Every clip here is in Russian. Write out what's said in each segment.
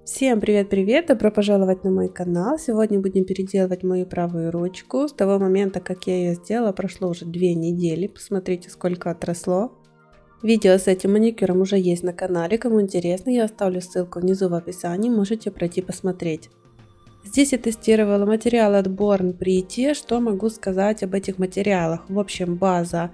Всем привет-привет! Добро пожаловать на мой канал! Сегодня будем переделывать мою правую ручку. С того момента, как я ее сделала, прошло уже 2 недели. Посмотрите, сколько отросло. Видео с этим маникюром уже есть на канале. Кому интересно, я оставлю ссылку внизу в описании. Можете пройти посмотреть. Здесь я тестировала материал от Born Pretty. Что могу сказать об этих материалах? В общем, база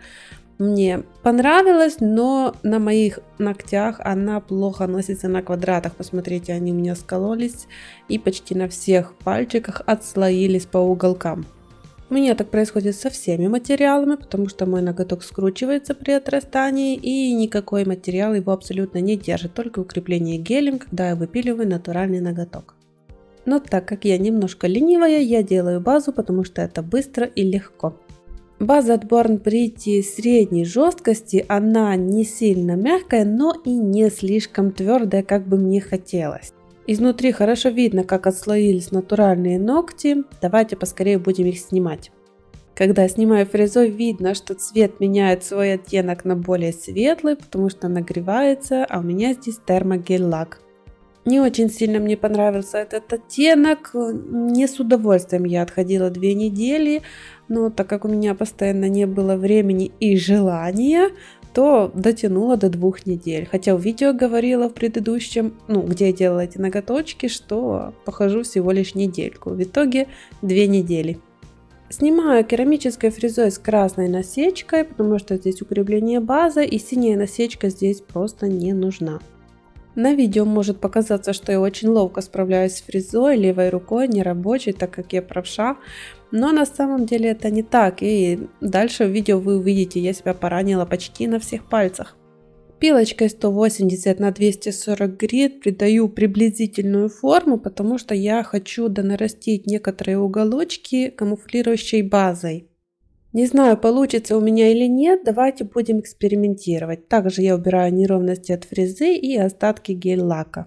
мне понравилась, но на моих ногтях она плохо носится на квадратах. Посмотрите, они у меня скололись и почти на всех пальчиках отслоились по уголкам. У меня так происходит со всеми материалами, потому что мой ноготок скручивается при отрастании, и никакой материал его абсолютно не держит, только укрепление гелем, когда я выпиливаю натуральный ноготок. Но так как я немножко ленивая, я делаю базу, потому что это быстро и легко. База от Born Pretty средней жесткости, она не сильно мягкая, но и не слишком твердая, как бы мне хотелось. Изнутри хорошо видно, как отслоились натуральные ногти. Давайте поскорее будем их снимать. Когда снимаю фрезой, видно, что цвет меняет свой оттенок на более светлый, потому что нагревается, а у меня здесь термогель-лак. Не очень сильно мне понравился этот оттенок, не с удовольствием я отходила 2 недели, но так как у меня постоянно не было времени и желания, то дотянула до 2 недель. Хотя в видео говорила в предыдущем, где я делала эти ноготочки, что похожу всего лишь недельку. В итоге 2 недели. Снимаю керамической фрезой с красной насечкой, потому что здесь укрепление базы, и синяя насечка здесь просто не нужна. На видео может показаться, что я очень ловко справляюсь с фрезой левой рукой, не рабочей, так как я правша, но на самом деле это не так, и дальше в видео вы увидите, я себя поранила почти на всех пальцах. Пилочкой 180 на 240 грит придаю приблизительную форму, потому что я хочу донарастить некоторые уголочки камуфлирующей базой. Не знаю, получится у меня или нет, давайте будем экспериментировать. Также я убираю неровности от фрезы и остатки гель-лака.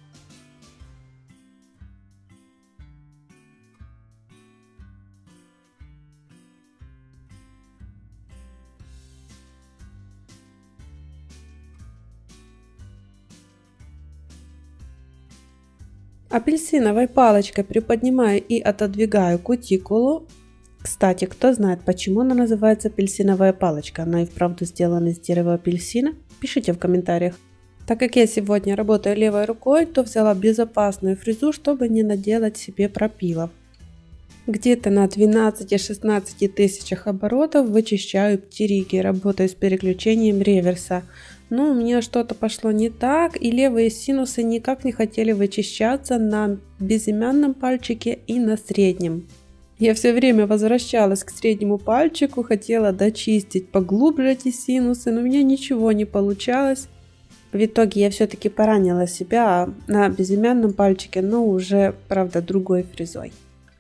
Апельсиновой палочкой приподнимаю и отодвигаю кутикулу. Кстати, кто знает, почему она называется апельсиновая палочка? Она и вправду сделана из дерева апельсина? Пишите в комментариях. Так как я сегодня работаю левой рукой, то взяла безопасную фрезу, чтобы не наделать себе пропилов. Где-то на 12-16 тысячах оборотов вычищаю птериги, работаю с переключением реверса. Но у меня что-то пошло не так, и левые синусы никак не хотели вычищаться на безымянном пальчике и на среднем. Я все время возвращалась к среднему пальчику, хотела дочистить поглубже эти синусы, но у меня ничего не получалось. В итоге я все-таки поранила себя на безымянном пальчике, но уже, правда, другой фрезой.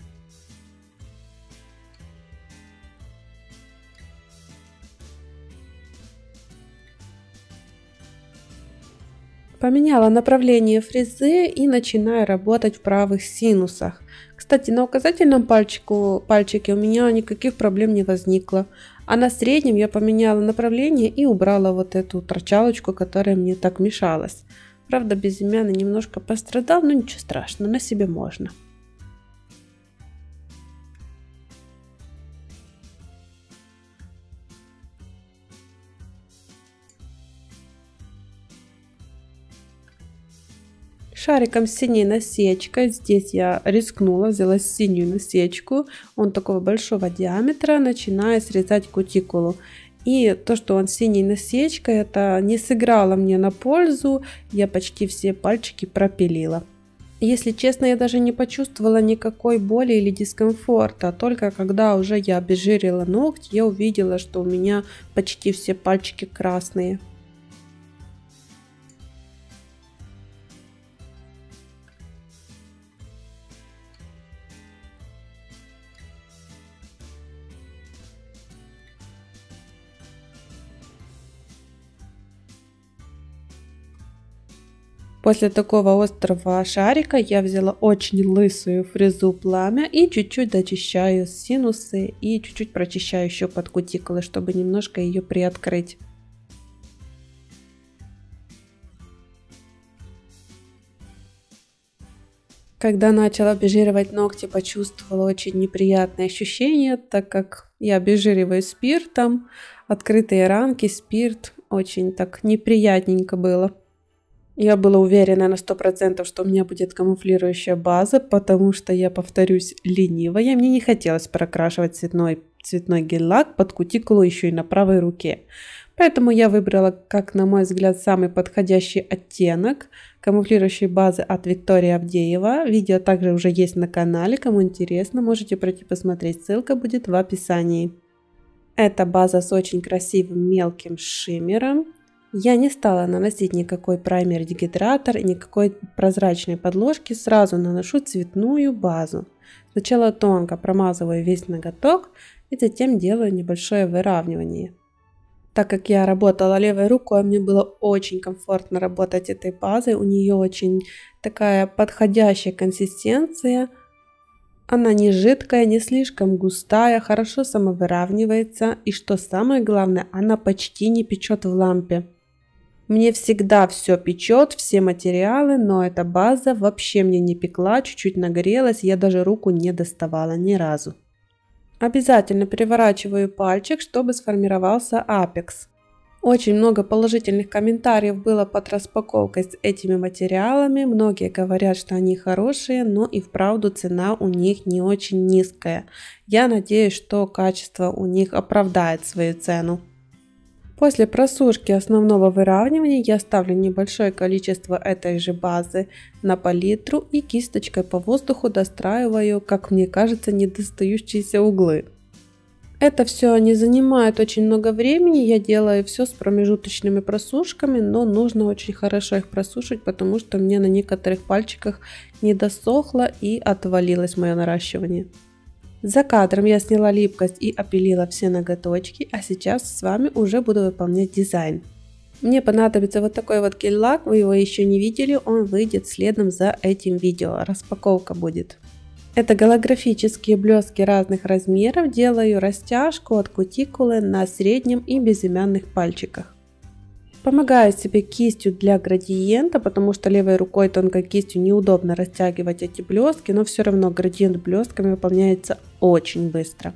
Поменяла направление фрезы и начинаю работать в правых синусах. Кстати, на указательном пальчике у меня никаких проблем не возникло. А на среднем я поменяла направление и убрала вот эту торчалочку, которая мне так мешалась. Правда, безымянный немножко пострадал, но ничего страшного, на себе можно. Шариком с синей насечкой, здесь я рискнула, взяла синюю насечку, он такого большого диаметра, начинаю срезать кутикулу. И то, что он синей насечкой, это не сыграло мне на пользу, я почти все пальчики пропилила. Если честно, я даже не почувствовала никакой боли или дискомфорта, только когда уже я обезжирила ногти, я увидела, что у меня почти все пальчики красные. После такого острого шарика я взяла очень лысую фрезу пламя и чуть-чуть дочищаю синусы и чуть-чуть прочищаю еще под кутикулой, чтобы немножко ее приоткрыть. Когда начала обезжиривать ногти, почувствовала очень неприятные ощущения, так как я обезжириваю спиртом, открытые ранки, спирт, очень так неприятненько было. Я была уверена на 100%, что у меня будет камуфлирующая база, потому что я, повторюсь, ленивая. Мне не хотелось прокрашивать цветной гель-лак под кутикулу еще и на правой руке. Поэтому я выбрала, как на мой взгляд, самый подходящий оттенок камуфлирующей базы от Виктории Авдеева. Видео также уже есть на канале, кому интересно, можете пройти посмотреть, ссылка будет в описании. Это база с очень красивым мелким шиммером. Я не стала наносить никакой праймер-дегидратор и никакой прозрачной подложки, сразу наношу цветную базу. Сначала тонко промазываю весь ноготок и затем делаю небольшое выравнивание. Так как я работала левой рукой, мне было очень комфортно работать этой базой. У нее очень такая подходящая консистенция. Она не жидкая, не слишком густая, хорошо самовыравнивается. И что самое главное, она почти не печет в лампе. Мне всегда все печет, все материалы, но эта база вообще мне не пекла, чуть-чуть нагрелась, я даже руку не доставала ни разу. Обязательно переворачиваю пальчик, чтобы сформировался апекс. Очень много положительных комментариев было под распаковкой с этими материалами. Многие говорят, что они хорошие, но и вправду цена у них не очень низкая. Я надеюсь, что качество у них оправдает свою цену. После просушки основного выравнивания я ставлю небольшое количество этой же базы на палитру и кисточкой по воздуху достраиваю, как мне кажется, недостающиеся углы. Это все не занимает очень много времени, я делаю все с промежуточными просушками, но нужно очень хорошо их просушить, потому что мне на некоторых пальчиках не досохло и отвалилось мое наращивание. За кадром я сняла липкость и опилила все ноготочки, а сейчас с вами уже буду выполнять дизайн. Мне понадобится вот такой вот гель-лак, вы его еще не видели, он выйдет следом за этим видео, распаковка будет. Это голографические блестки разных размеров, делаю растяжку от кутикулы на среднем и безымянных пальчиках. Помогаю себе кистью для градиента, потому что левой рукой тонкой кистью неудобно растягивать эти блестки, но все равно градиент блестками выполняется очень быстро.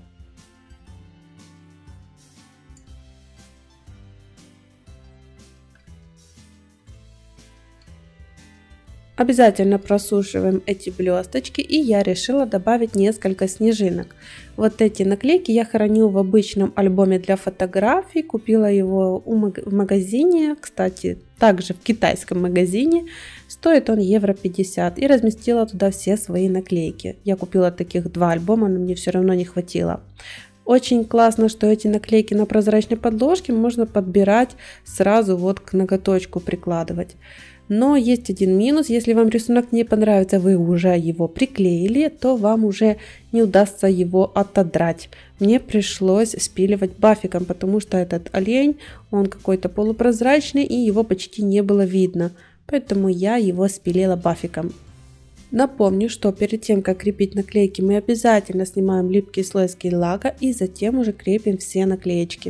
Обязательно просушиваем эти блесточки, и я решила добавить несколько снежинок. Вот эти наклейки я храню в обычном альбоме для фотографий, купила его в магазине, кстати, также в китайском магазине, стоит он евро 50, и разместила туда все свои наклейки. Я купила таких 2 альбома, но мне все равно не хватило. Очень классно, что эти наклейки на прозрачной подложке можно подбирать сразу вот к ноготочку прикладывать. Но есть один минус, если вам рисунок не понравится, вы уже его приклеили, то вам уже не удастся его отодрать. Мне пришлось спиливать бафиком, потому что этот олень, он какой-то полупрозрачный и его почти не было видно. Поэтому я его спилила бафиком. Напомню, что перед тем, как крепить наклейки, мы обязательно снимаем липкий слой с гель-лака и затем уже крепим все наклеечки.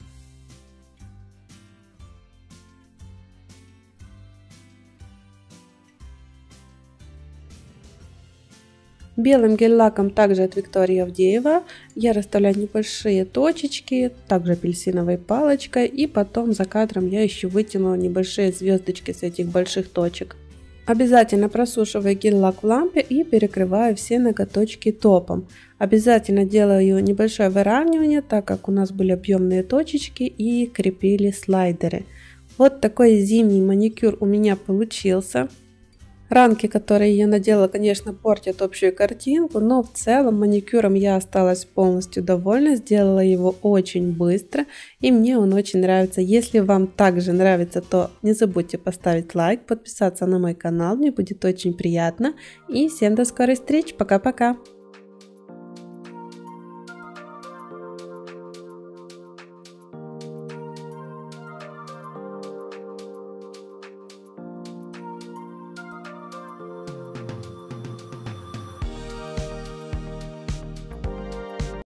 Белым гель-лаком, также от Виктории Авдеева, я расставляю небольшие точечки, также апельсиновой палочкой, и потом за кадром я еще вытянула небольшие звездочки с этих больших точек. Обязательно просушиваю гель-лак в лампе и перекрываю все ноготочки топом. Обязательно делаю небольшое выравнивание, так как у нас были объемные точечки и крепили слайдеры. Вот такой зимний маникюр у меня получился. Ранки, которые я наделала, конечно, портят общую картинку, но в целом маникюром я осталась полностью довольна, сделала его очень быстро и мне он очень нравится. Если вам также нравится, то не забудьте поставить лайк, подписаться на мой канал, мне будет очень приятно. И всем до скорой встречи, пока-пока!